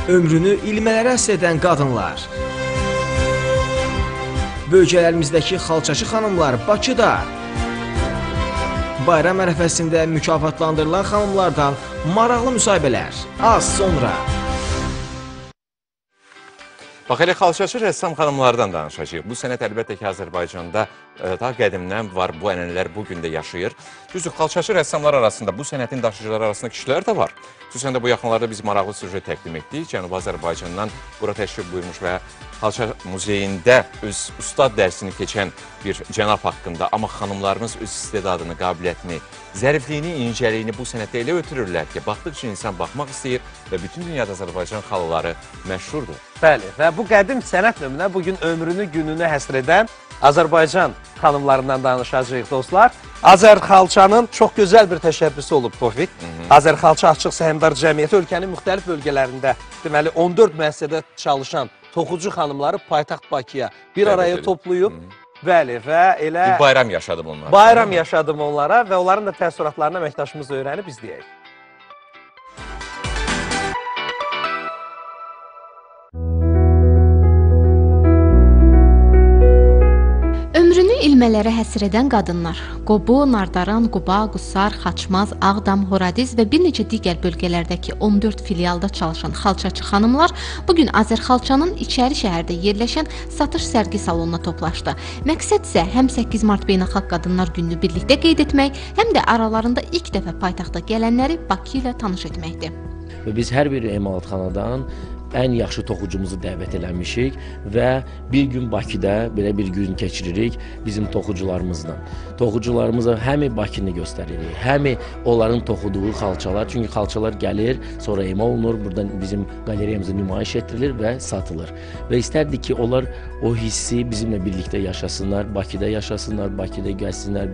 Ömrünü ilmələrə həsr edən qadınlar. Bölgələrimizdəki xalçaçı xanımlar Bakıda. Bayram ərəfəsində mükafatlandırılan xanımlardan maraqlı müsahibələr. Az sonra. Bax, elə xalçaçı rəssam xanımlardan danışacağıq. Bu sənət əlbəttə ki, Azərbaycanda daha qədimdən var, bu ənənələr bugün də yaşayır. Düzdür, xalçaçı rəssamlar arasında, bu sənətin daşıyıcıları arasında kişilər də var. Xüsusən də bu yaxınlarda biz maraqlı süjet təqdim etdik. Cənubi Azərbaycandan bura təşrif buyurmuş və Xalça Muzeyində öz ustad dərsini keçən bir cənab haqqında, amma xanımlarımız öz istedadını, qabiliyyətini, zərifliyini, incəliyini bu sənətdə elə ötürürlər ki, baxdıqca insan baxmaq istəyir və bütün dünyada Azərbaycan xalıları məşhurdur. Bəli, və bu qədim sənət növünə bugün ömrünü, gününü həsr edən Azərbaycan xanımlarından danışacağıq dostlar. Azərxalçanın çox gözəl bir təşəbbüsü olub Tofiq. Azərxalça Açıq Səhmdar Cəmiyyəti ölkənin müxtəlif bölgələrində, deməli 14 müəssisədə çalışan toxucu xanımları paytaxt Bakıya bir araya toplayıb. Bəli, və elə... Bir bayram yaşadım onlara. Bayram yaşadım onlara və onların da təəssüratlarını əməkdaşımız öyrənib izləyək. Ömrünü ilmələrə həsr edən qadınlar. Qobu, Nardaran, Quba, Qusar, Xaçmaz, Ağdam, Horadiz və bir neçə digər bölgələrdəki 14 filialda çalışan xalçaçı xanımlar bugün Azərxalçanın içəri şəhərdə yerləşən satış sərgi salonuna toplaşdı. Məqsəd isə həm 8 mart Beynəlxalq Qadınlar Gününü birlikdə qeyd etmək, həm də aralarında ilk dəfə paytaxta gələnləri Bakı ilə tanış etməkdir. Və biz hər bir emalatxanadan ən yaxşı toxucumuzu dəvət eləmişik və bir gün Bakıda belə bir gün keçiririk bizim toxucularımızla. Toxucularımıza həmi Bakını göstəririk, həmi onların toxuduğu xalçalar, çünki xalçalar gəlir, sonra ema olunur, buradan bizim qalereyamıza nümayiş etdirilir və satılır. Və istərdik ki, onlar o hissi bizimlə birlikdə yaşasınlar, Bakıda yaşasınlar, Bakıda gəlsinlər.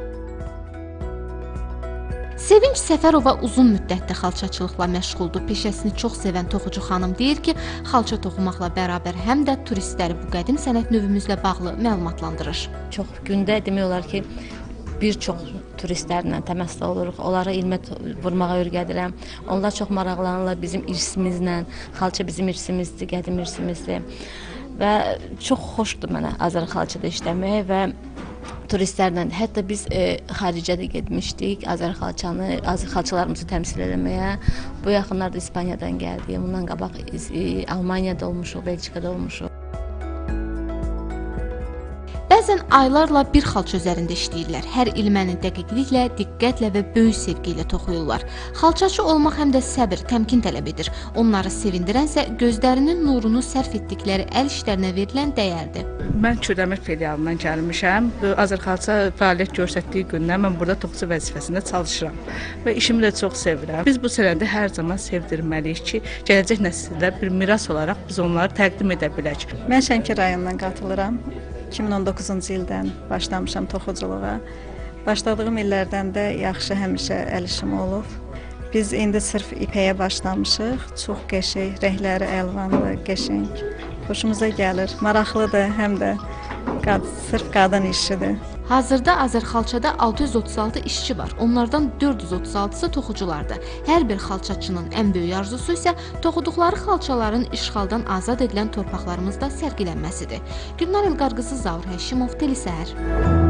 Sevinç Səfərova uzun müddətdə xalçaçılıqla məşğuldur. Peşəsini çox sevən toxucu xanım deyir ki, xalça toxumaqla bərabər həm də turistləri bu qədim sənət növümüzlə bağlı məlumatlandırır. Çox gündə demək olar ki, bir çox turistlərlə təmasda oluruq. Onlara ilmə vurmağa öyrədirəm. Onlar çox maraqlanırlar bizim irsimizlə. Xalça bizim irsimizdir, qədim irsimizdir. Və çox xoşdur mənə Azərxalçada işləmək və turistlərlə, hətta biz xaricə də getmişdik Azərxalçalarımızı təmsil eləməyə. Bu yaxınlarda İspaniyadan gəldik, bundan qabaq Almaniyada olmuşuq, Belçikada olmuşuq. Bəzən aylarla bir xalça üzərində işləyirlər. Hər ilməni dəqiqliklə, diqqətlə və böyük sevgi ilə toxuyurlar. Xalçaçı olmaq həm də səbir, təmkin tələb edir. Onları sevindirənsə gözlərinin nurunu sərf etdikləri əl işlərinə verilən dəyərdir. Mən Kürdəmir filialından gəlmişəm. Azərxalça fəaliyyət göstərdiyi gündən mən burada toxucu vəzifəsində çalışıram və işimi də çox sevirəm. Biz bu sənəti hər zaman sevdirməliyik ki, gələcək nəsillər bir miras olaraq biz onları təqdim edə bilək. Mən Şəmkir rayonundan qatılıram. 2019-cu ildən başlamışam toxuculuğa. Başladığım illərdən də yaxşı həmişə əl işim olub. Biz indi sırf ipəyə başlamışıq. Çox qəşəng, rəngləri əlvanlı, qəşəng. Xoşumuza gəlir, maraqlıdır, həm də sırf qadın işidir. Hazırda Azərxalçada 636 işçi var. Onlardan 436-sı toxuculardır. Hər bir xalçaçının ən böyük arzusu isə toxuduqları xalçaların işğaldan azad edilən torpaqlarımızda sərgilənməsidir. Gülnar Elqarqızı, Zaur Həşimov, Telisəhər.